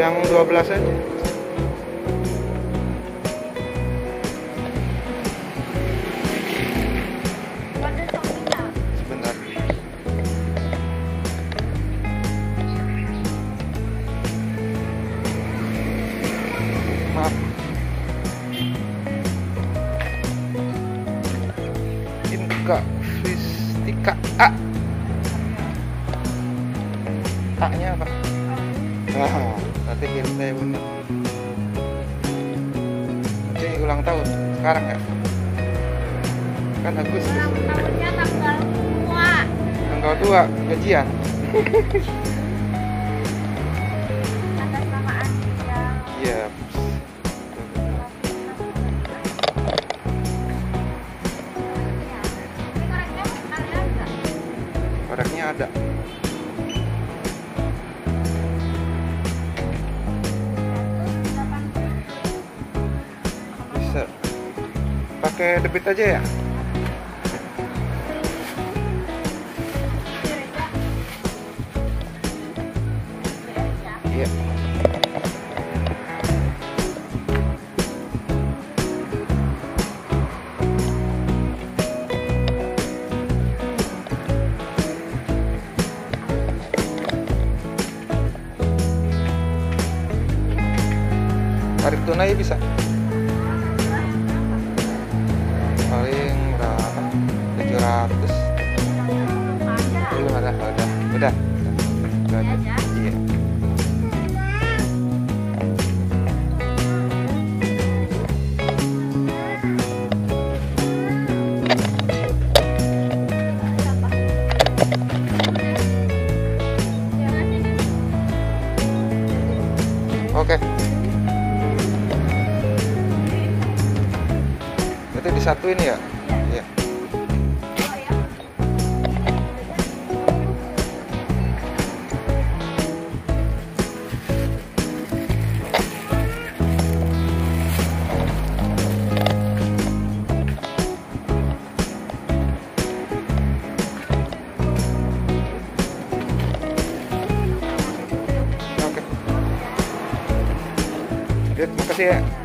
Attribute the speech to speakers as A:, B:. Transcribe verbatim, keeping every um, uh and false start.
A: Yang dua belas aja. Sebentar. Maaf. Inka Fistika A. A-nya apa? Nah, nanti kirim saya bener. Nanti ulang tahun sekarang ya? Kan Agustus.
B: Ulang tahunnya tanggal dua.
A: Tanggal dua gajian.
B: Atas nama Anja.
A: Iya. Koreknya ada. Bisa. Pakai debit aja ya? Iya. Tarik tunai bisa? Paling berapa? tujuh ratus. Belum ada, udah, udah. Udah aja. Iya. Oke. Berarti disatuin ya? Iya. Oke. Yuk, makasih ya.